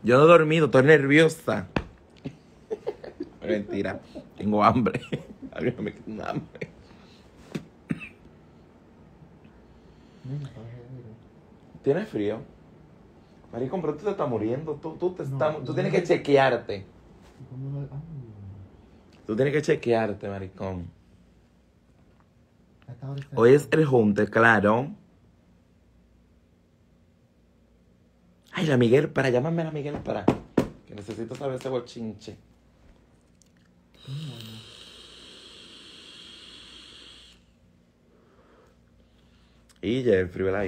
Yo no he dormido, estoy nerviosa. Mentira, tengo hambre. Alguien me quita un hambre. ¿Tienes frío? Maricón, pero tú te estás muriendo. Tú tienes que chequearte. Tú tienes que chequearte, maricón. Hoy es el junte, claro. Ay, la Miguel, llámame a la Miguel, que necesito saber ese bochinche. Y Jeffrey, ¿verdad?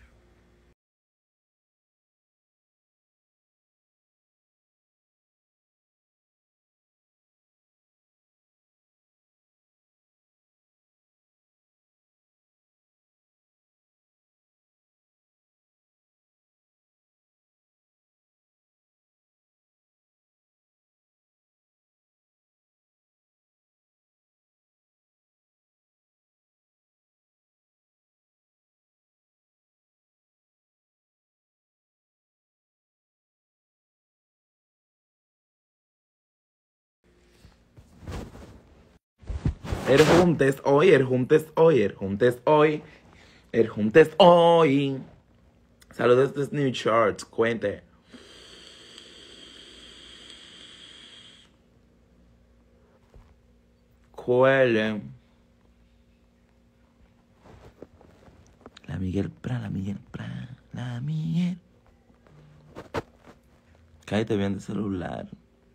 El junte es hoy, el junte es hoy, el junte es hoy, el junte es hoy. Saludos desde New Charts, cuente. Cuele. La Miguel Pra, la Miguel Pra, la Miguel. Cállate bien de celular.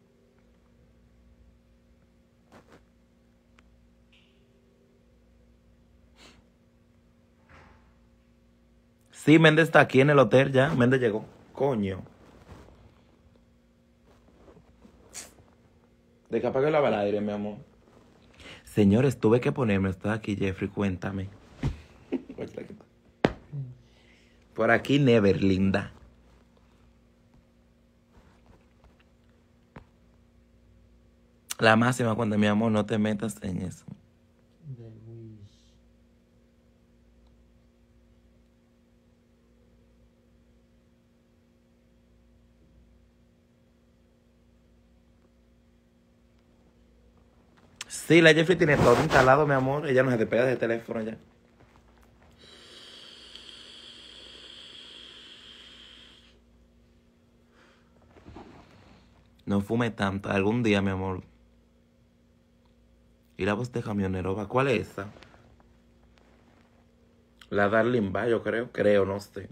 Sí, Méndez está aquí en el hotel ya. Méndez llegó. Coño. De que apague el aire, mi amor. Señores, tuve que ponerme. Estoy aquí, Jeffrey, cuéntame. Por aquí, Never, linda. La máxima cuando, mi amor, no te metas en eso. Sí, la Jeffrey tiene todo instalado, mi amor. Ella no se despega del teléfono ya. No fume tanto. Algún día, mi amor. ¿Y la voz de camionero va? ¿Cuál es esa? La Darling va, yo creo. Creo, no sé.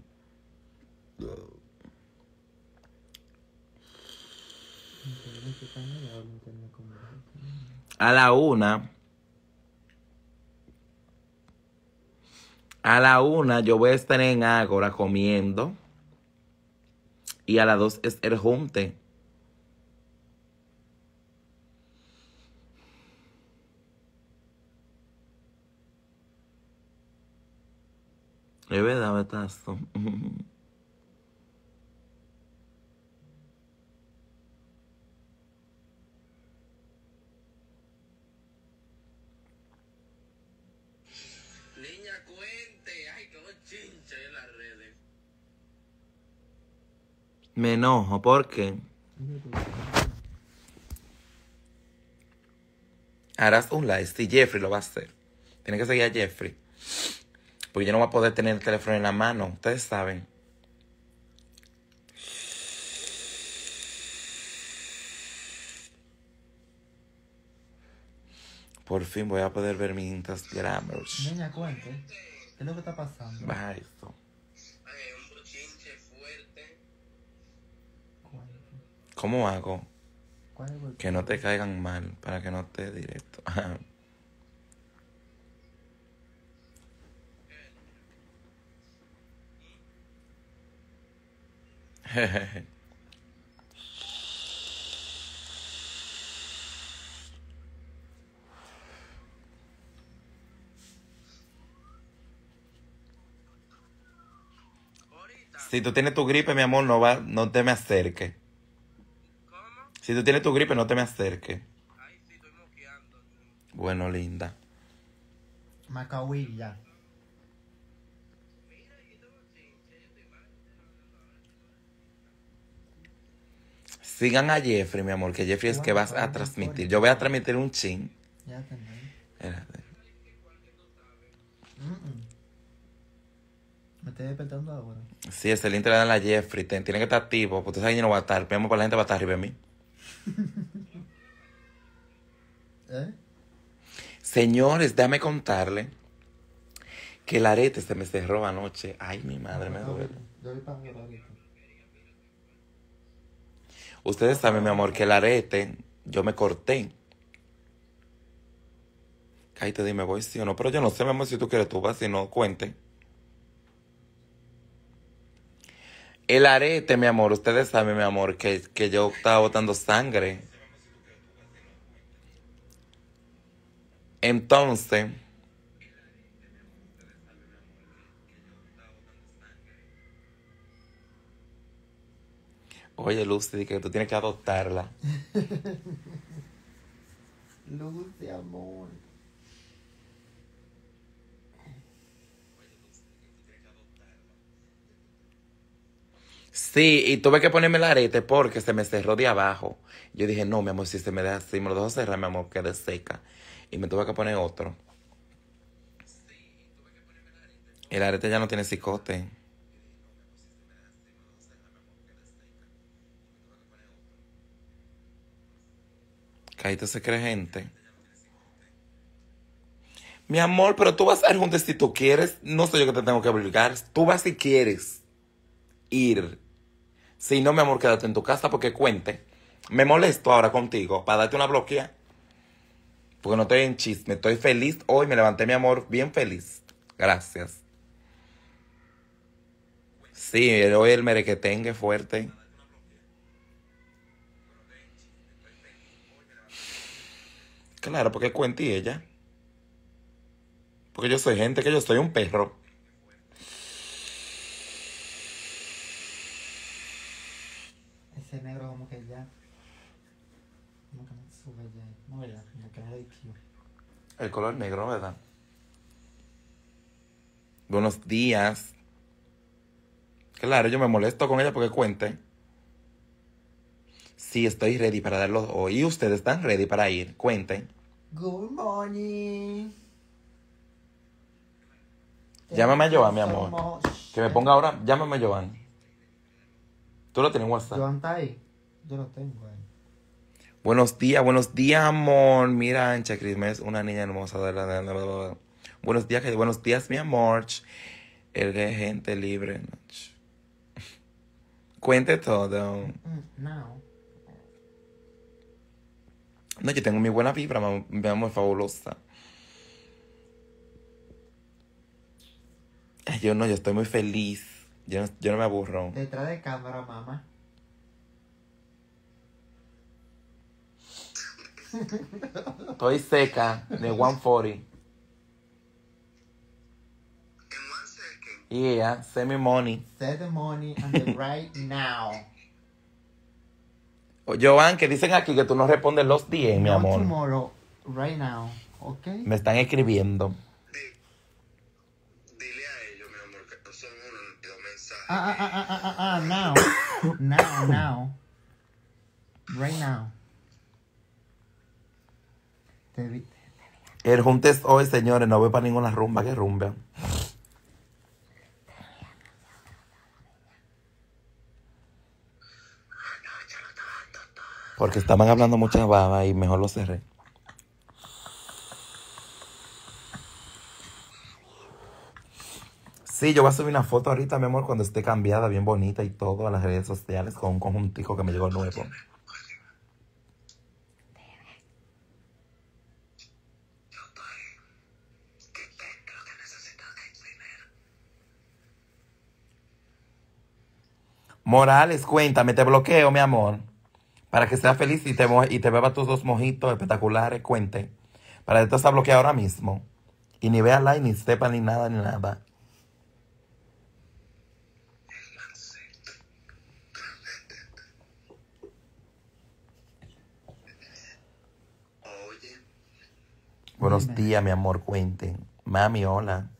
A la una. A la una yo voy a estar en Ágora comiendo. Y a las 2 es el junte. Es verdad, betazo. Niña, cuente. Ay, qué chincha en las redes. Me enojo, ¿por qué? Harás un live. Sí, Jeffrey lo va a hacer. Tiene que seguir a Jeffrey. Porque yo no voy a poder tener el teléfono en la mano. Ustedes saben. Por fin voy a poder ver mis Instagramers. Niña, cuente. ¿Qué es lo que está pasando? Baja esto. Ay, un bochinche fuerte. ¿Cómo hago? ¿Cuál es el Que no te caigan mal. Para que no te directo. Jejeje. Ahorita. Si tú tienes tu gripe, mi amor, no te me acerques. ¿Cómo? Si tú tienes tu gripe, no te me acerques. Ay, sí, estoy moqueando. Bueno, linda. Macahuil ya. Mira, y este bochinche, yo estoy mal. Sigan a Jeffrey, mi amor, que Jeffrey es que vas a transmitir. Yo voy a transmitir un chin. Ya tenéis. Espérate. Me estoy despertando ahora. Sí, es el link te le dan a Jeffrey. Tiene que estar activo, porque tú sabes que yo no voy a estar. Vemos para la gente va a estar arriba de mí. ¿Eh? Señores, déjame contarle que el arete se me cerró anoche. Ay, mi madre, me duele. Yo voy para ahora ahorita. Ustedes saben, mi amor, que el arete yo me corté. Cállate, dime, voy sí o no. Pero yo no sé, mi amor, si tú quieres tú vas, si no, cuente. El arete, mi amor, ustedes saben, mi amor, que yo estaba botando sangre. Entonces, oye, Lucy, que tú tienes que adoptarla. Luz de amor. Sí, y tuve que ponerme el arete porque se me cerró de abajo. Yo dije, no, mi amor, si se me deja así, me lo dejo cerrar, mi amor, quede seca. Y me tuve que poner otro. El arete ya no tiene cicote. Caíto se cree gente. Mi amor, pero tú vas a ir juntos si tú quieres. No soy yo que te tengo que obligar. Tú vas si quieres ir. Si no, mi amor, quédate en tu casa porque cuente. Me molesto ahora contigo para darte una bloquea. Porque no estoy en chisme. Estoy feliz hoy. Me levanté, mi amor, bien feliz. Gracias. Sí, hoy el merequetengue fuerte. Claro, porque cuente ella. Porque yo soy gente, que yo soy un perro. Ese negro como que ya. Como que me sube ya. No, ¿verdad? Como que me adictivo. El color negro, ¿verdad? Buenos días. Claro, yo me molesto con ella porque cuente. Sí, estoy ready para darlos hoy. ¿Y ustedes están ready para ir? Cuenten. Good morning. Llámame a Joan, mi Thank you amor. so much. Que me ponga ahora. Llámame a Joan. ¿Tú lo tienes en WhatsApp? Joan está ahí. Yo lo tengo ahí. Buenos días, amor. Mira, Ancha Crisme es una niña hermosa. Buenos días, mi amor. El de gente libre. Cuente todo. Now. No, yo tengo mi buena vibra, mi amor, fabulosa. Ay, yo estoy muy feliz. Yo no me aburro. Detrás de cámara, mamá. Estoy seca de 140. En one second. Yeah, send me money. Set the money and the right now. Joan, que dicen aquí que tú no respondes los 10, mi No amor. tomorrow, right now. ¿Ok? Me están escribiendo. Dile a ellos, mi amor, que no son uno ni dos mensajes. Now. Now. Right now. Te vi. El juntes hoy, señores, no voy para ninguna rumba. ¿Qué rumba? Porque estaban hablando mucha baba y mejor lo cerré. Sí, yo voy a subir una foto ahorita, mi amor, cuando esté cambiada, bien bonita y todo, a las redes sociales con un conjuntico que me llegó nuevo. Yo estoy. ¿Qué es lo que necesitas que primero? Morales, cuéntame, te bloqueo, mi amor. Para que seas feliz y te beba tus 2 mojitos espectaculares, cuente. Para que tú estás bloqueado ahora mismo. Y ni vea like, ni sepa, ni nada, ni nada. Oye, Buenos Dime. días, mi amor, cuenten. Mami, hola.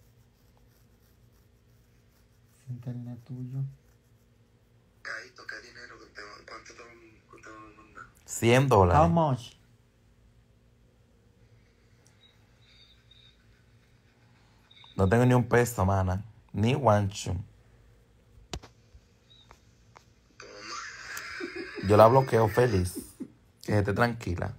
Internet tuyo. Caíto, ¿qué dinero? ¿Cuánto te van $100. How much? No tengo ni un peso, mana. Ni guancho. Yo la bloqueo feliz. Que esté tranquila.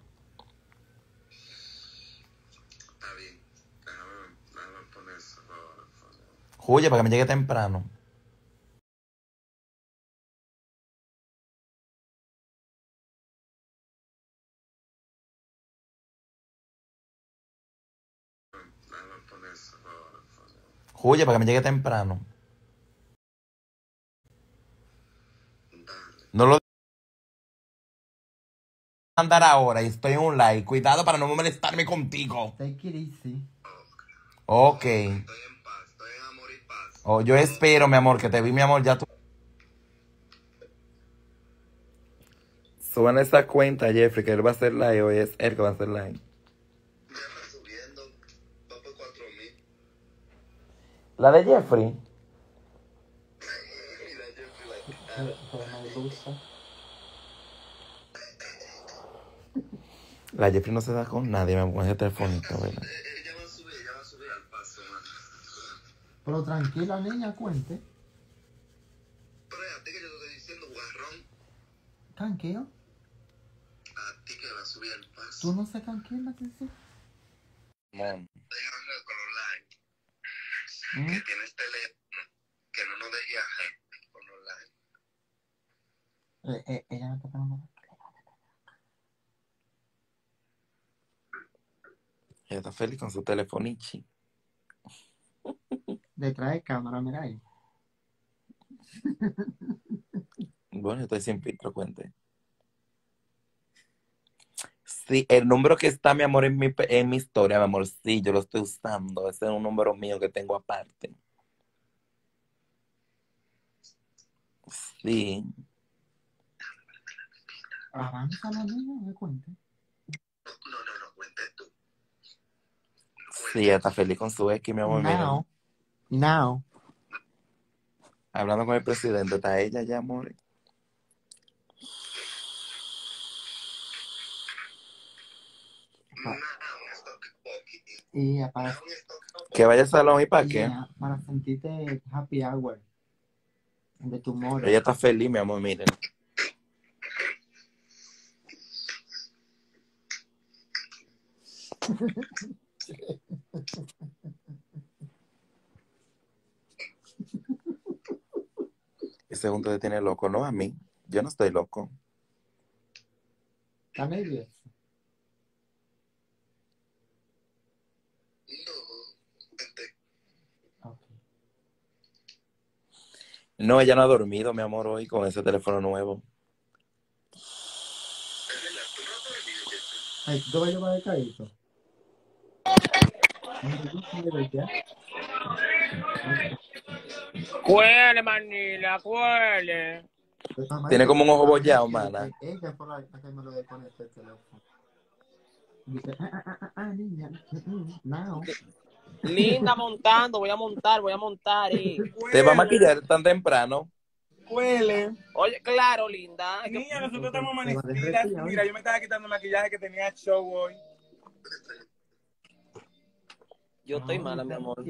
Está bien. Déjame poner eso ahora. Oye, para que me llegue temprano. Déjame poner eso ahora. Oye, para que me llegue temprano. Dale. No lo mandar ahora y estoy en un live. Cuidado para no molestarme contigo. Take it easy. Ok. Estoy en paz. Estoy en amor y paz. Oh, yo espero, mi amor, que te vi, mi amor, ya tú. Suban esa cuenta, Jeffrey, que él va a hacer live. Hoy es él que va a hacer live. Ya está subiendo. Va por 4,000. ¿La de Jeffrey? Mira, Jeffrey, Pero me gusta. La Jeffrey no se da con nadie, me pone ese telefonito, ¿verdad? ella va a subir al paso, man. Pero tranquila, niña, cuente. Pero a ti que yo te estoy diciendo, guarrón. Tranquilo. A ti que va a subir al paso. Tú no se tranquila, que sí. Man. Estoy hablando con online. ¿Mm? Que tienes teléfono. Que no nos deje a gente con online. Ella me está pegando. Ella está feliz con su telefonichi. Detrás de cámara, mira ahí. Bueno, estoy sin filtro, cuente. Sí, el número que está, mi amor, en mi historia, mi amor, sí, yo lo estoy usando. Ese es un número mío que tengo aparte. Sí. Avanza la niña, me cuente. No, cuente tú. Sí, ella está feliz con su ex, mi amor, miren. Now. Hablando con el presidente, está ella ya, amor. Y para, Que vaya al salón y para qué. para sentirte happy hour de tu humor. Ella está feliz, mi amor, miren. Ese junto te tiene loco, no a mí. Yo no estoy loco. ¿Está nervioso? Okay. No, ella no ha dormido, mi amor, hoy con ese teléfono nuevo. Ay, ¿tú vas a llevar el carrito? Cuele, manila, cuele. Tiene como un ojo bollado, mana. Ella fue la que me lo desconectó el teléfono. Dice, niña, now. Linda montando, voy a montar. ¿Te va a maquillar tan temprano? Huele. Oye, claro, linda. Niña, nosotros estamos Te va a amanecidas. derretir, Mira, yo me estaba quitando el maquillaje que tenía show hoy. Yo estoy mala, mi amor.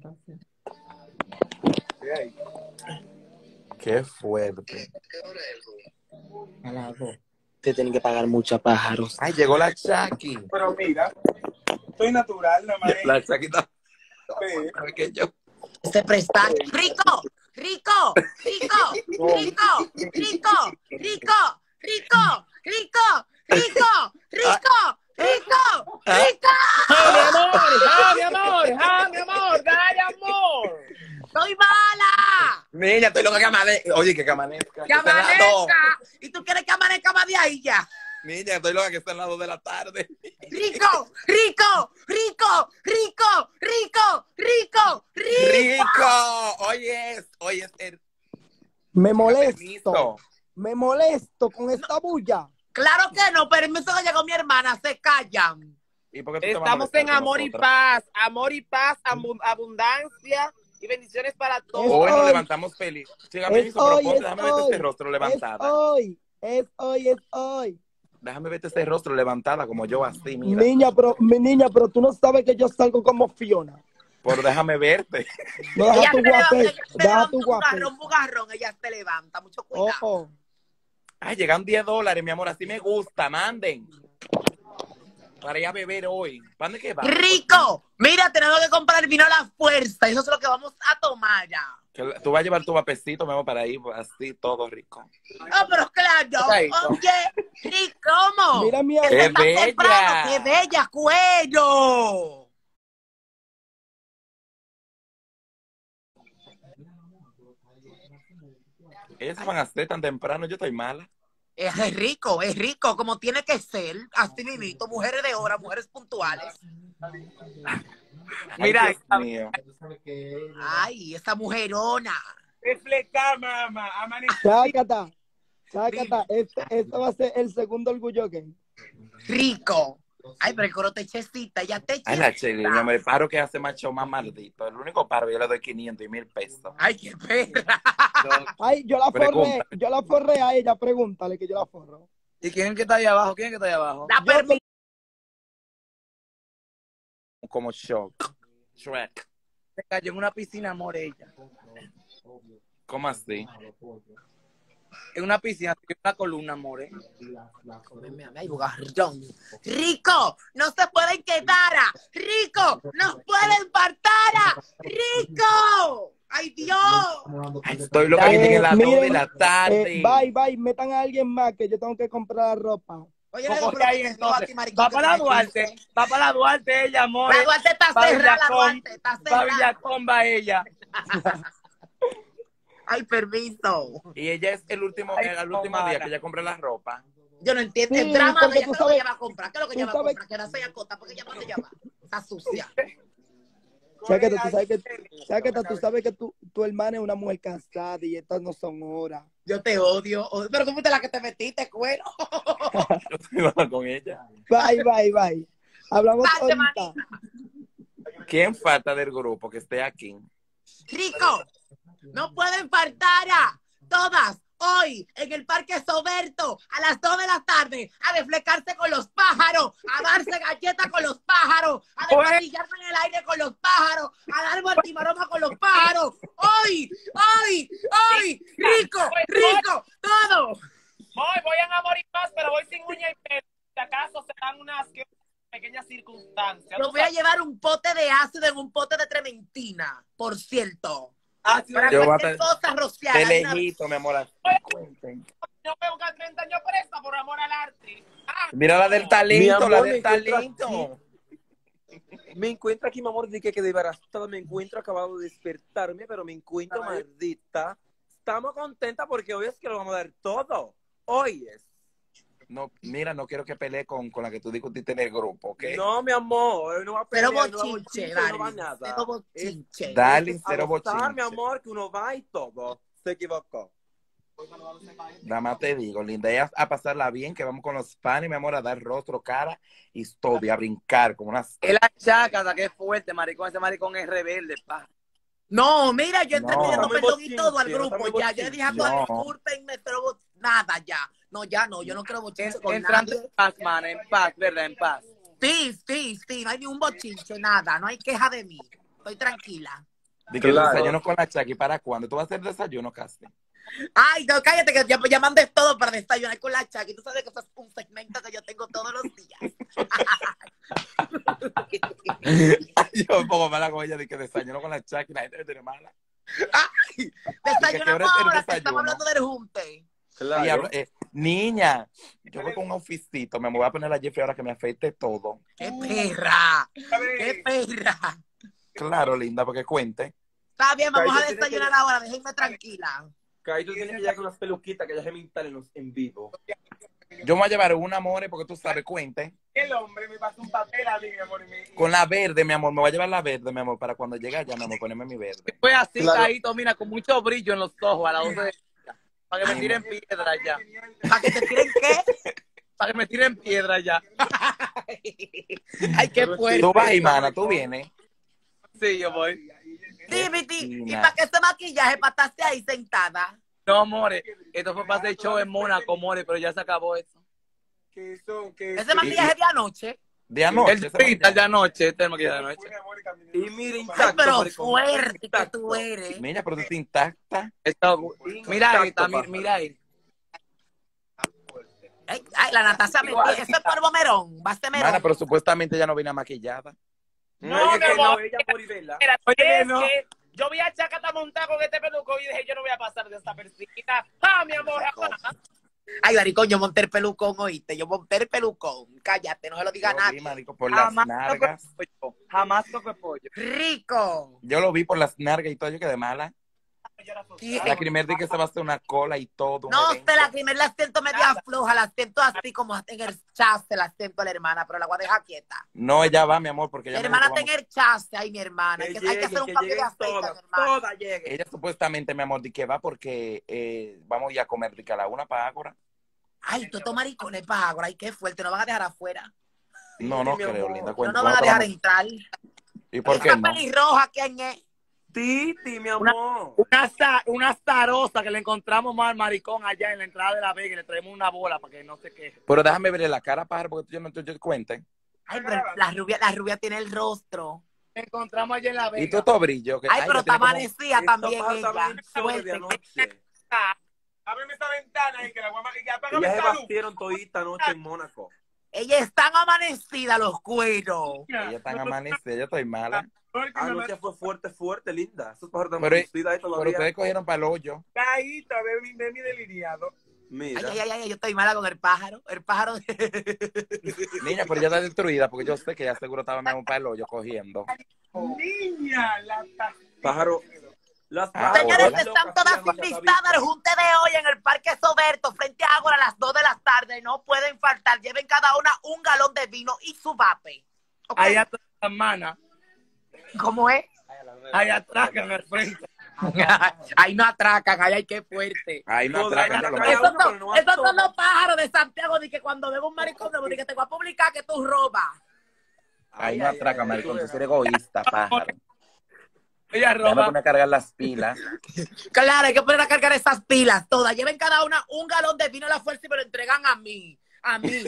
Sí, ahí. Qué fuerte. A las 2. Te tienen que pagar mucha pájaros. Ay, llegó la Chucky. Pero mira, estoy natural, nada más. La Chucky está Sí. mejor que yo. Se presta. ¡Rico! ¡Rico! ¡Rico! ¡Rico! ¡Rico! ¡Rico! ¡Rico! ¡Rico! ¡Rico! ¡Rico! ¡Rico! ¡Rico! ¡Ah, mi amor! ¡Dale, amor! ¡Estoy mala! Niña, estoy loca que amanezca. Oye, que amanezca. ¡Que amanezca! ¿Y tú quieres que amanezca más de ahí ya? Niña, estoy loca que está en las 2 de la tarde. ¡Rico! ¡Rico! ¡Rico! ¡Rico! ¡Rico! ¡Rico! ¡Rico! Hoy es el Me molesto, permiso. me molesto con esta bulla. Claro que no, permiso que llegó mi hermana, se callan. ¿Y por qué tú te vas a Estamos molestar en con amor y paz, abundancia y bendiciones para todos. Hoy nos hoy. levantamos feliz. Chica, permiso, pero ponte, déjame ver ese rostro es levantada. hoy, es hoy. Déjame verte ese rostro levantada como yo así, mira. Mi niña, pero tú no sabes que yo salgo como Fiona. Por déjame verte. No, deja Ella tu se levanta, guapé. ella se Deja levanta tu un guapé. bugarrón, ella se levanta, mucho Oh, cuidado. oh. Ay, llegan $10, mi amor, así me gusta, manden. Para ir a beber hoy. ¿Para dónde que vamos? Rico, mira, tenemos que comprar vino a la fuerza, eso es lo que vamos a tomar ya. Tú vas a llevar tu vapecito, mi amor, para ir así, todo rico. Oh, pero claro, oye, Rico, ¿cómo? Mira mi Que amor. ¡Qué venga bella! temprano, ¡qué bella, cuello! Ellas se van a hacer tan temprano, yo estoy mala. Es rico, como tiene que ser, así mismito, mujeres de hora, mujeres puntuales. Mira, Ay, Dios mío. Ay, esa mujerona. reflejar, mamá. Chácata. Este va a ser el segundo orgullo gay. Rico. Ay, pero el coro te checita, ya te Ay, la Cheli, mi amor, el paro que hace macho más maldito. El único paro yo le doy 500 y 1000 pesos. Ay, qué perra. Ay, Pregunta. yo la forré a ella, pregúntale que yo la forro. ¿Y quién es que está ahí abajo? ¿Quién es que está ahí abajo? La permite. Como Shrek. Se cayó en una piscina, amor, ella. ¿Cómo así? En una piscina, en una columna, amor. Ay, bugarrón. Rico, no se pueden quedar. Rico, no pueden partar. Rico. Ay, Dios. Ay, estoy loca que llegue las 2 de miren, la tarde. Bye, metan a alguien más que yo tengo que comprar la ropa. Oye, ¿Cómo pero que ahí que entonces? a ti, maricón, Va que para la tú me Duarte. dijiste. Va para la Duarte ella, amor. La Duarte está Pa' cerrada, la Villacón. Duarte está Va cerrada. Villacón, va ella. Ay, permiso. Y ella es el último día que ella compra la ropa. Yo no entiendo. Sí, El drama porque de ella, tú ¿qué es lo que sabes- ella va a comprar? ¿Qué es lo que tú ella va a sabes- comprar? Que no se acota, porque ella no ella va. Está sucia. Chácata, tú sabes que tu hermana es una mujer casada y estas no son horas. Yo te odio. Pero tú fuiste la que te metiste, cuero. Yo estoy hablando con ella. Bye. Hablamos Vale, ahorita. ¿Quién falta del grupo que esté aquí? Rico, no pueden faltar todas hoy en el Parque Soberto a las 2 de la tarde a desflecarse con los pájaros, a darse galletas con los pájaros, a despatillarme en el aire con los pájaros, a dar martimaroma con los pájaros. Hoy, rico, todo. Voy a morir más, pero voy sin uña y pelo. Si acaso se dan unas pequeñas circunstancias. Yo voy a llevar un pote de ácido en un pote de trementina, por cierto. Ah, sí, Para Yo voy a cualquier estar cosa rociada. de una vez. lejito, mi amor. Cuenten. No me buscan 30 años presa por amor al arte. Mira la del Mi talento, amor, la me del encuentro talento. Me encuentro aquí, mi amor, de que desbaratada, me encuentro acabado de despertarme, pero me encuentro maldita. Estamos contentas porque hoy es que lo vamos a dar todo. Hoy es. No, mira, no quiero que pelee con la que tú discutiste en el grupo, ¿ok? No, mi amor, hoy no va a Cero pelear, no va a bochinche, no va Darling. nada. Cero bochinche. Darling, A cero gozar, bochinche. mi amor, que uno va y todo. Se equivocó. Nada más te digo, linda, ella a pasarla bien, que vamos con los panes, mi amor, a dar rostro, cara y todo, y a brincar como unas... Es la chácata, que es fuerte, maricón. Ese maricón es rebelde, pa. No, mira, yo entré No. pidiendo Estamos en perdón y todo al bochinche, grupo. estamos en Ya, yo le dije a todos, No. discúlpenme, pero nada, ya. No, ya no, yo no quiero bochinche con Entrando nadie. en paz, man, en paz, ¿verdad? En paz. Sí, no hay ni un bochinche, nada, no hay queja de mí. Estoy tranquila. De que el Claro. desayuno con la Chucky, ¿para cuándo? ¿Tú vas a hacer desayuno, casi? Ay, no, cállate, que ya mandé todo para desayunar con la Chucky. Tú sabes que eso es un segmento que yo tengo todos los días. Yo me pongo mala con ella de que desayuno con la Chucky, la gente me tiene mala. ¿qué Desayunamos hora es el ahora que desayuno? estamos hablando del junte. Claro. Y hablo- niña, yo voy con un outfitcito, me voy a poner a Jeffrey ahora que me afeite todo. ¡Qué perra! ¡Qué perra! Claro, linda, porque cuente. Está bien, vamos a Cállate, desayunar ahora, déjenme tranquila. Que tú tienes que llegar con las peluquitas que ya se me instalen en vivo. Yo me voy a llevar un amor, porque tú sabes, cuente. El hombre me pasó un papel a mí, mi amor. Con la verde, mi amor, me voy a llevar la verde, mi amor, para cuando llegue allá, mi amor, ponerme mi verde. Fue así, Claro. caído, mira, con mucho brillo en los ojos a las 12 de para que me tiren piedra ya. ¿Para que te tiren qué? Para que me tiren piedra ya. Ay, qué fuerte. Tú vas, Imana, tú vienes. Sí, yo voy. Dime, ¿y Fina. para qué ese maquillaje para estarse ahí sentada? No, more. Esto fue para hacer show en Mónaco, more, pero ya se acabó eso. Ese maquillaje de anoche. De anoche. El pinta de anoche, este es el maquillaje de anoche. Y mira, Ay, intacto. pero maricón, fuerte que intacto. tú eres. Niña, pero tú estás intacta. Mira ahí, Intacto, mira, mira ahí. Ay, la Natasha me ese es polvo merón. Va a ser merón. Mana, pero supuestamente ella no viene maquillada. No, es mi que no, amor. ella por Ibela. Mira, Oye, es no. que yo vi a Chacata montar con este peluco y dije, yo no voy a pasar de esta persita. Ah, mi amor, jamás. Ay, maricón, yo monté el pelucón, oíste. Yo monté el pelucón. Cállate, no se lo diga a Yo vi, nadie. marico, por las nargas. Jamás toqué pollo. Rico. Yo lo vi por las nargas y todo, yo quedé mala. ¿Quién? La primer día que se va a hacer una cola y todo. un No evento. sé, la primera la siento media floja, la siento así como en el chaste, la siento a la hermana, pero la voy a dejar quieta. No, ella va, mi amor, porque La ella me hermana dijo, está en el chaste, ay, mi hermana. Hay que hacer un cambio de aceite, mi todas, hermana. todas lleguen. ella supuestamente, mi amor, di que va porque vamos ya a comer di que a la una para Ágora. Ay, tú maricones para ahora, ay, qué fuerte, no van a dejar afuera. No, no mi creo, amor. linda. No Cuenta. nos van a dejar entrar. ¿Y por qué Esa no? pelirroja, ¿quién es? Titi, mi amor. Una zarosa que le encontramos mal maricón allá en la entrada de la Vega y le traemos una bola para que no se queje. Pero déjame verle la cara, pájaro, porque yo no te cuente. Ay, pero la rubia tiene el rostro. Le encontramos allá en la Vega. Y tú todo brillo. Que, Ay, pero ella tiene está como- amanecida también ella. de Suerte. anoche. Ábreme esa ventana y que la guama... Y apágame Ellas se esa luz. bastieron todita anoche en Mónaco. Ellas están amanecidas los cueros. Ella está amanecida, yo estoy mala. Anoche fue fuerte, fuerte, linda. Esos pájaros están Pero, producidas ahí pero todavía. ustedes cogieron para el hoyo. Caíta, de mi deliriado. Mira. Ay, yo estoy mala con el pájaro. El pájaro. Niña, pero ella está destruida porque yo sé que ella seguro estaba mismo para el hoyo cogiendo. Niña, la Pájaro. Las Ah, pájaros Señores, hola. están todas invitadas al junte de hoy en el Parque Soberto, frente a Ágora, a las 2 de la tarde. No pueden faltar. Lleven cada una un galón de vino y su vape. ¿Ok? Allá atrás, hermana. ¿Cómo es? Allá atrás, en el frente. Ahí no atracan, ahí hay que fuerte. Ay, no Podrán atracan, ya lo atracar mismo. a uno, pero no a Esos son todos. los pájaros de Santiago, de que cuando veo un maricón, de que te voy a publicar que tú robas. Ay, no atracan, maricón, tú eres egoísta, pájaro. Ella Déjame roba. poner a cargar las pilas. Claro, hay que poner a cargar esas pilas todas. Lleven cada una un galón de vino a la fuerza y me lo entregan a mí. A mí.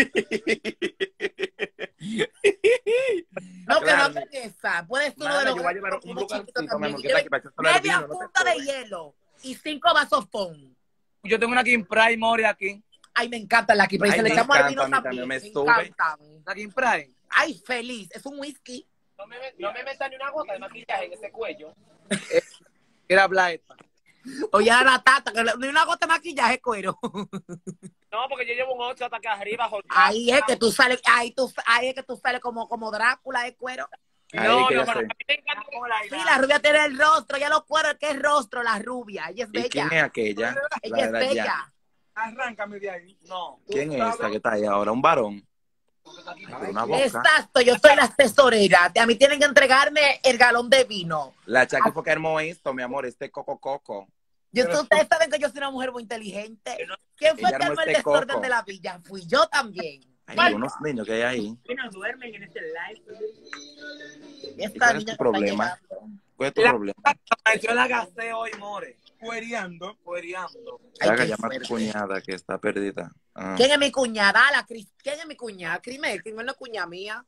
No, que no me esa. Puedes tú uno Nada, de los yo voy a llevar un uno lugarcito, chiquito mi también. amor, que está aquí para echárselo al Media vino, no te punta de jodas. hielo y 5 vasos pon. Yo tengo una King Prime Mori aquí. Ay, me encanta la pero Ay, se le me echamos al encanta, vino a mí también. también me Me sube. encantan. La King Prime. Ay, feliz. Es un whisky. No me metan ni una gota de maquillaje en ese cuello. Era Blaeta. Oye, a la tata, que ni una gota de maquillaje, cuero. No, porque yo llevo un 8 hasta acá arriba. Jorge. Ahí es que tú sales, ahí es que tú sales como Drácula de cuero. Ahí No, que no, ya pero a sé. mí me encanta como la Sí, la rubia tiene el rostro, ya los cueros, ¿qué es rostro? La rubia, ella es ¿Y quién bella. es aquella? Ella La es de allá. bella. Arráncame de ahí. No. ¿Quién es esa que está ahí ahora? ¿Un varón? Ay, pero una boca. Exacto, yo soy la tesorera. A mí tienen que entregarme el galón de vino. La Chucky fue que armó esto, mi amor, este coco. Ustedes saben que yo soy una mujer muy inteligente. ¿Quién fue Ella que armó armó el este desorden coco. de la villa? Fui yo también. Hay unos niños que hay ahí. No duermen en este live. Esta cuál es niña tu problema? que está llegando. ¿Cuál es tu La- problema? Yo la gasté hoy, More. Cuereando. Cuereando. Ay, Haga qué llamar a tu fuerte. cuñada que está perdida. Ah. ¿Quién es mi cuñada? ¿Quién es mi cuñada? Crimel no es cuñada mía.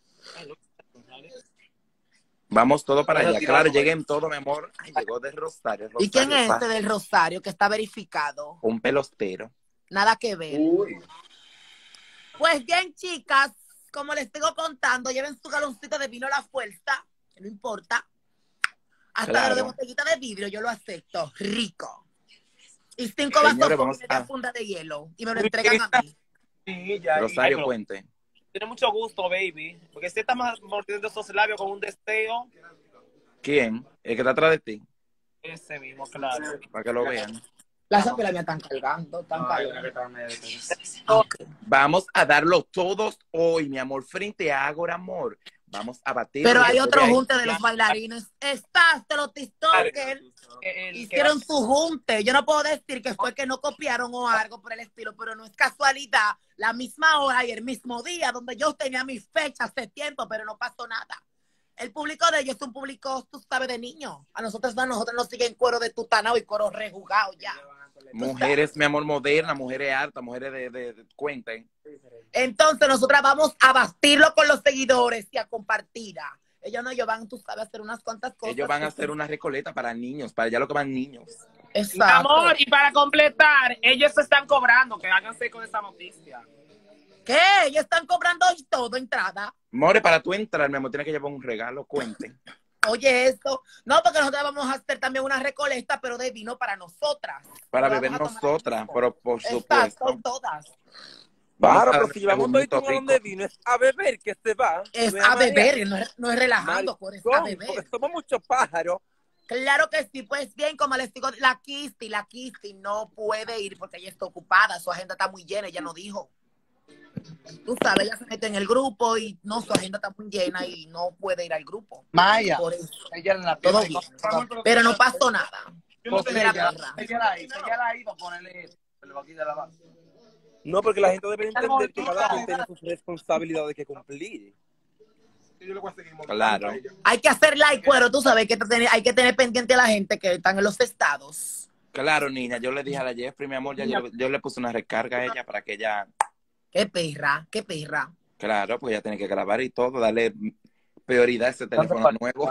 Vamos todo para allá. Tirado, Claro, güey. lleguen todo, mi amor. Ay, llegó de Rosario. ¿Y quién es pa. este del Rosario que está verificado? Un pelostero. Nada que ver. Uy. Pues bien, chicas, como les sigo contando, lleven su galoncito de vino a la fuerza, que no importa. Hasta Claro. de lo de botellita de vidrio, yo lo acepto. Rico. Y 5 Señores, vasos con vamos media a- funda de hielo. Y me lo entregan a mí. Sí, ya. Rosario Ay, Puente. Tiene mucho gusto, baby. Porque si estás mordiendo esos labios con un deseo, ¿Quién? El que está atrás de ti. ese mismo, claro. Para que lo vean. Las apilas me están cargando, están cargando. Vamos a darlo todos hoy, mi amor, frente a Ágora, amor. Vamos a batir. Pero hay después otro de ahí- junte de los bailarines. Estás, de los TikTokers. Hicieron su junte. Yo no puedo decir que fue que no copiaron o algo por el estilo, pero no es casualidad. La misma hora y el mismo día donde yo tenía mis fechas hace tiempo, pero no pasó nada. El público de ellos es un público, tú sabes, de niños. A nosotros nos siguen cuero de tutanao y cuero rejugado ya. Mujeres, mi amor, modernas, mujeres altas, mujeres cuenten. Entonces, nosotras vamos a bastirlo con los seguidores y a compartir. Ellos van, tú sabes, a hacer unas cuantas cosas. Ellos van a hacer una recoleta para niños, para allá lo que van niños. Mi Exacto. amor, y para completar, ellos se están cobrando, que háganse con esa noticia. ¿Qué? Ellos están cobrando y todo, entrada. More, para tú entrar, mi amor, tienes que llevar un regalo, cuenten. Oye, esto. No, porque nosotros vamos a hacer también una recolecta, pero de vino para nosotras. Para Lo beber vamos a tomar nosotras, mismo. pero por Exacto, supuesto. todas. Claro, Vamos a pero si llevamos todo y un un galón de vino, es a beber que se va. Es Me a llamaría beber, no es relajando, por eso a maricón, beber. porque somos muchos pájaros. Claro que sí, pues bien, como les digo, la Kisti no puede ir porque ella está ocupada, su agenda está muy llena, ella no dijo. Tú sabes, ella se mete en el grupo y no, su agenda está muy llena y no puede ir al grupo. Maya, Por eso, ella en la todo pierna. bien. Pero no pasó nada. Porque Mira, ella perra. la ha ido a ponerle eso. Se le va a quitar la base. No, porque la gente debe entender que cada quien tiene sus responsabilidades que cumplir. Claro. Hay que hacer like, cuero, tú sabes que hay que tener pendiente a la gente que están en los estados. Claro, niña, yo le dije a la Jeffrey, mi amor, ya yo le puse una recarga a ella para que ella, Qué perra, qué perra. claro, pues ella tiene que grabar y todo, darle prioridad a ese teléfono nuevo.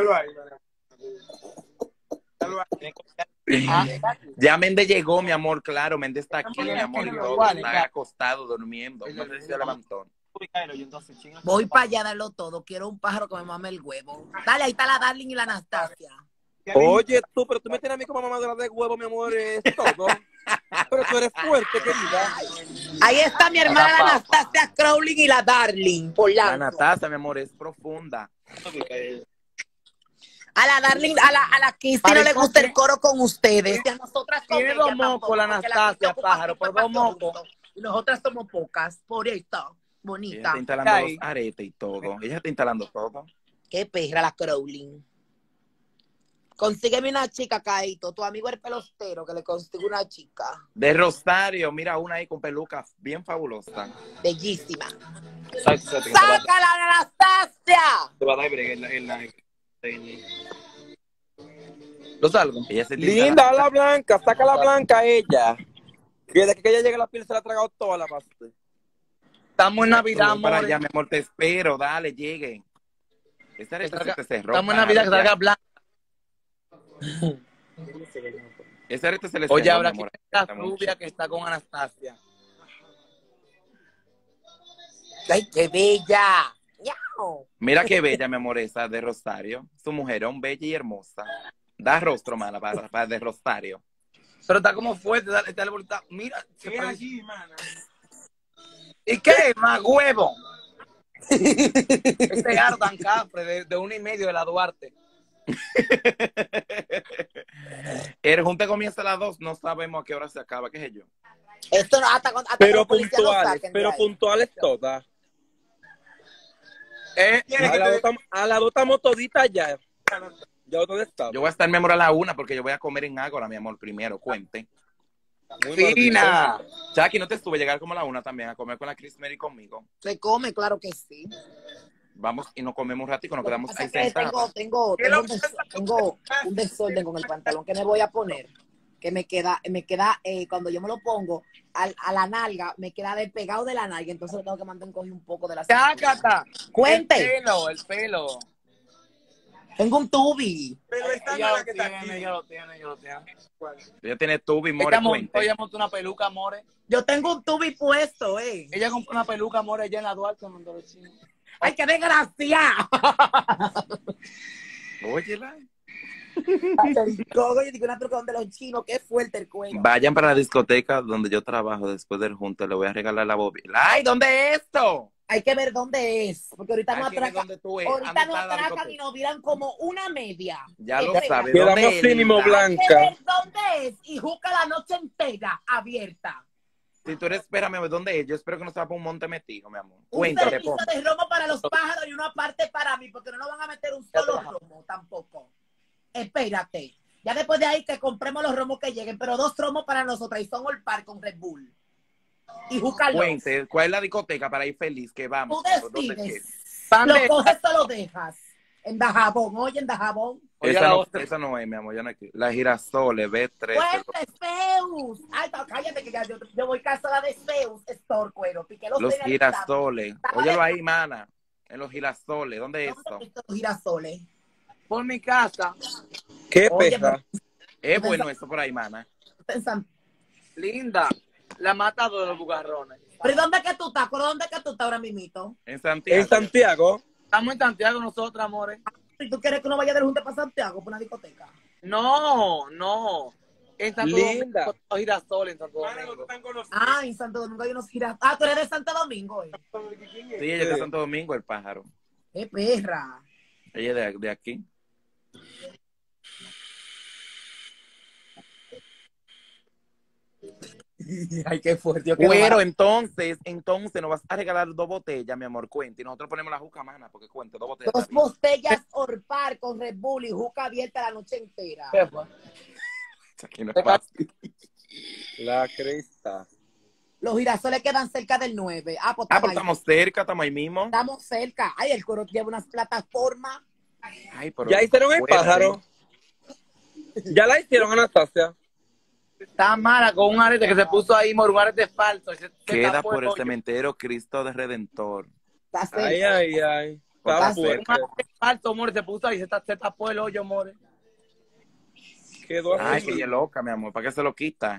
Ya Méndez llegó, mi amor, claro, Méndez está aquí, mi amor, y todo, está acostado, durmiendo, no sé si se levantó. Voy para allá a darlo todo. Quiero un pájaro que me mame el huevo. Dale, ahí está la Darling y la Anastasia. Oye, pero tú me tienes a mí como mamadora de huevo, mi amor, es todo. Pero tú eres fuerte, querida. Ahí está mi hermana la Anastasia Crowley y la Darling. La Anastasia, mi amor, es profunda. A la Darling, a la Kisti no le gusta el coro con ustedes. Y a nosotras con Tiene ella dos mocos tampoco, la porque Anastasia, Kisti ocupa pájaro, por dos espacio mocos. junto. Y nosotras somos pocas. Por eso, Ella bonita. está instalando los aretes y todo. Ella está instalando todo. Qué perra la Crowley. Consígueme una chica, Caito. Tu amigo el pelostero, que le consigo una chica. De Rosario, mira una ahí con peluca bien fabulosa. Bellísima. Exacto. ¡Sácala, Anastasia! Te va a dar break en la. ¿Lo salgo? Ella se está Linda, instalando. la blanca, saca la blanca ella. Que desde que ella llegue a la piel se la ha tragado toda la pasta. Estamos en Navidad, Voy para amor. allá, mi amor, te espero, dale, llegue. Esta arete se te cerró. Estamos en Navidad, que claro, salga ya. blanca. Ese arete se le cerró, Oye, ahora mi aquí amor. está Está mucho. rubia que está con Anastasia. ¡Ay, qué bella! ¡Miau! Mira qué bella, mi amor, esa de Rosario. Su mujerón bella y hermosa. Da rostro, mala, para de Rosario. Pero está como fuerte, dale vuelta. Mira, se ¿Qué parece- allí, mana? ¿Y qué? Más huevo. Ese garo tan cafre de 1:30 de la Duarte. El junte comienza a las 2, no sabemos a qué hora se acaba, qué sé yo. Esto no, hasta que Pero los policías lo puntuales, saquen de pero ahí. puntuales todas. Tiene que tener- A la dos estamos toditas ya. Ya todo está. Yo voy a estar, mi amor, a la 1 porque yo voy a comer en Ágora, mi amor, primero, cuente. Fina. Jackie, ¿no te estuve a llegar como a la 1 también a comer con la Chris Mary conmigo? Se come, claro que sí. Vamos y nos comemos un ratico, nos quedamos Pasa ahí que sentados. tengo un desorden con el pantalón que me voy a poner, que me queda cuando yo me lo pongo a la nalga, me queda despegado de la nalga, entonces tengo que mantener un poco de la cintura. Chácata. Cuente. El pelo. Tengo un tubi. Pero esta no Ella es lo la que está tiene, aquí. ella lo tiene. Ella tiene tubi, more, cuente. Ella montó una peluca, amores. Yo tengo un tubi puesto, Ella compró una peluca, amores, allá en la Duarte, mandó los chinos. ¡Ay, qué desgracia! Óyela. Yo digo una peluca donde los chinos, qué fuerte el cuello. Vayan para la discoteca donde yo trabajo después del junte, le voy a regalar la bobina. ¡Ay, ¿dónde es esto? Hay que ver dónde es, porque ahorita Hay no que ver atracan. dónde tú es. Ahorita ¿Dónde no está la atracan discoteca? y nos miran como una media. Ya lo Espera. sabe. Quedamos ¿Dónde es, mínimo linda? Hay que blanca. ver dónde es y juzga la noche entera abierta. Si tú eres, espérame, ¿dónde es? Yo espero que no se va por un monte metido, mi amor. Un Cuéntale, servicio de romo para los pájaros y una parte para mí, porque no nos van a meter un solo romo tampoco. Espérate. Ya después de ahí que compremos los romos que lleguen, pero 2 romos para nosotras y son All Park con Red Bull. Y júcalo. Cuente, ¿cuál es la discoteca para ir feliz? Que vamos. Tú ¿Dónde decides. es? Pan Lo de- coges o lo dejas. En Dajabón, oye, en Dajabón. Oye, Esa la no, otra. esa no es, mi amor, ya no es. La girasoles, B13. Fuerte, Zeus. Ay, cállate que ya yo voy casada de Zeus, Store Cuero. Piqué los Los tenis al girasoles. Estaba Óyelo de- ahí, mana. En los girasoles. ¿Dónde es ¿Dónde eso? están los girasoles? Por mi casa. ¿Qué Oye, perra? Es bueno eso por ahí, mana. En San- Linda. La matado de los bugarrones. ¿Pero ¿y dónde es que tú estás? ¿Por dónde es que tú estás ahora mismito? En Santiago. En Santiago. Estamos en Santiago nosotros, amores. ¿Y tú quieres que uno vaya del Junte para Santiago por una discoteca? No, no. En Santo Linda. Domingo, los girasoles en Santo Domingo. Ah, en Santo Domingo hay unos girasoles. Ah, tú eres de Santo Domingo, Sí, ella es de Santo Domingo, el pájaro. ¡Qué perra! Ella es de aquí. Ay, qué fuerte. Bueno, entonces nos vas a regalar 2 botellas, mi amor, cuente. Y nosotros ponemos la juca, mana, porque cuente, 2 botellas. 2 botellas Orpar con Red Bull y juca abierta la noche entera. ¿Qué fue? Aquí no es fácil. La cresta. Los girasoles quedan cerca del 9. Ah, pues Ah, pero ahí. estamos cerca, estamos ahí mismo. Estamos cerca. Ay, el coro lleva unas plataformas. Ay, pero Ya hicieron el fuerte. pájaro. Ya la hicieron, Anastasia. Está mala con un arete que se puso ahí, un arete falso. Se Queda tapó por el hoyo. cementerio Cristo de Redentor. Está cerca. Ay, ay, ay. Está Un fuerte. Un arete falso, more, se puso ahí, se tapó el hoyo, more. Quedó Ay, así. que ella es loca, mi amor. ¿Para qué se lo quita?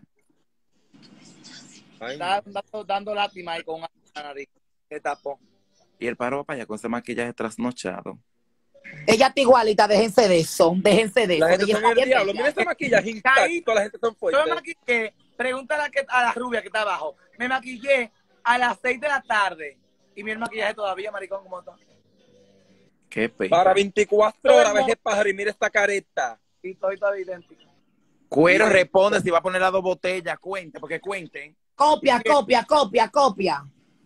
Ay, Está dando lástima ahí con una nariz. Se tapó. Y el paro va para allá con ese maquillaje trasnochado. Ella está igualita, déjense de eso. Déjense de eso. la gente Ella son está el bien diablo. bella. Mira ese maquillaje intacto. Toda la gente son Yo me fuertes. maquillé, pregúntale a la rubia que está abajo. Me maquillé a las 6 de la tarde. Y mi maquillaje todavía, maricón, ¿cómo está? Qué pena. Para 24 horas, ve ese pájaro y mira esta careta. Y estoy todavía idéntico. Cuero responde si va a poner las 2 botellas. Cuente, porque cuenten. Copia, copia, copia, copia.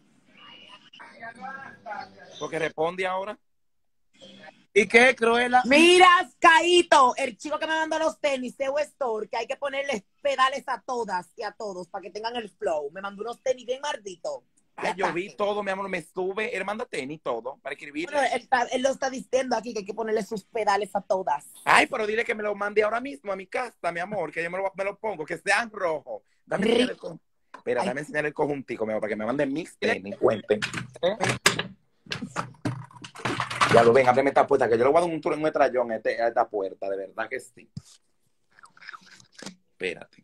Porque responde ahora. ¿Y qué, Cruela? Miras, Caíto, el chico que me mandó los tenis, Seu Store, que hay que ponerles pedales a todas y a todos para que tengan el flow. Me mandó unos tenis bien marditos. Ay, yo vi todo, mi amor, me sube. Él manda tenis, todo, para escribir. Bueno, él lo está diciendo aquí que hay que ponerle sus pedales a todas. Ay, pero dile que me lo mande ahora mismo a mi casa, mi amor, que yo me lo pongo, que sean rojos. Dame Rico. enseñar el Espera, dame enseñar el conjuntico, mi amor, para que me manden mis tenis, cuenten. Ya lo ven, ábreme esta puerta, que yo le voy a dar un tour en un trayón a esta puerta, de verdad que sí. Espérate.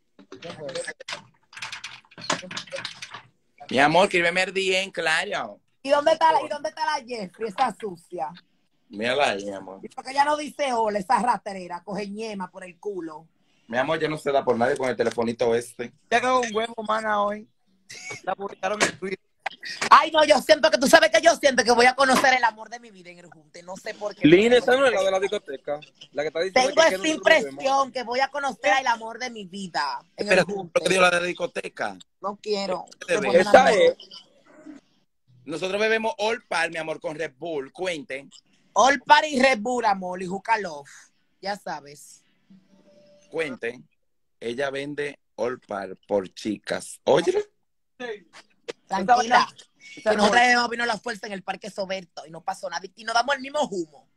Mi amor, escríbeme el DM, claro. ¿Y dónde está la Jeffrey? Está sucia. Mírala ahí, mi amor. Y porque ella no dice hola, esa raterera, coge ñema por el culo. Mi amor, ya no se da por nadie con el telefonito este. Ya quedó un huevo, mana, hoy. La publicaron en Twitter. Ay, no, yo siento que, tú sabes que yo siento que voy a conocer el amor de mi vida en el Junte. No sé por qué. Lina, esa no es la de la discoteca. La que está diciendo Tengo que esta nosotros impresión que voy a conocer el amor de mi vida en el Espérate, Junte. ¿qué dijo la de la discoteca? No quiero. Te Te ve. ponen a Esa mí. es. Nosotros bebemos All Par, mi amor, con Red Bull. Cuenten. All Party Red Bull, amor, y Juca Love. Ya sabes. Cuenten. Ella vende All Par por chicas. Óyelo. Tranquila. Que nosotros hemos vino la fuerza en el Parque Soberto y no pasó nada. Y nos damos el mismo humo.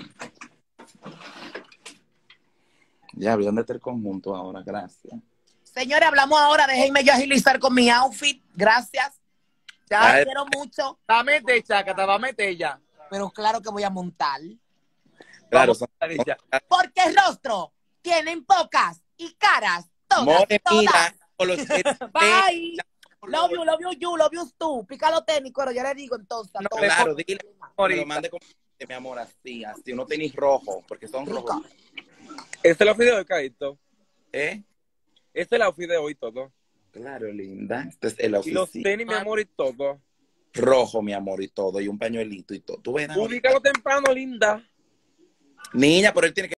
Ya, ¿dónde está el conjunto ahora? Gracias. Señores, hablamos ahora. Déjenme yo agilizar con mi outfit. Gracias. Ya Ay. quiero mucho. Va a meter, chaca, te va a meter ya. Pero claro que voy a montar. Claro, Vamos son a meter ya. Porque el rostro tienen pocas y caras. Todas. More, todas. mira, con los Bye. Love you, love you, you, love you tú. Pica los tenis, pero yo le digo entonces. a No, todos. Claro, dile que me lo Ahorita. mande con mi amor, así, unos tenis rojos, porque son rojos. Este es el outfit de hoy, Caíto. ¿Eh? Este es el outfit de hoy todo. Claro, linda. Este es el Y los oficio. tenis, mi amor, y todo. Rojo, mi amor, y todo, y un pañuelito y todo. Tú verás. Ubícalo temprano, linda. Niña, pero él tiene que